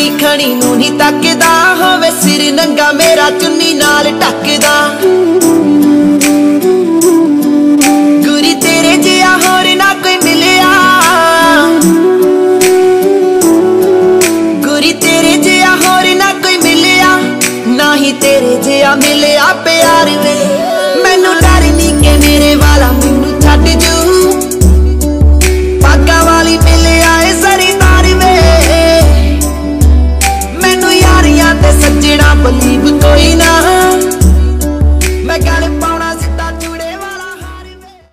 कोई खड़ी नूं नहीं तकदा होवे सिर नंगा मेरा चुन्नी नाल टकदा गुरी तेरे जिहा होर ना कोई मिलिया गुरी तेरे जिहा होर ना कोई मिलिया ना ही तेरे जिहा मिलिया प्यार वे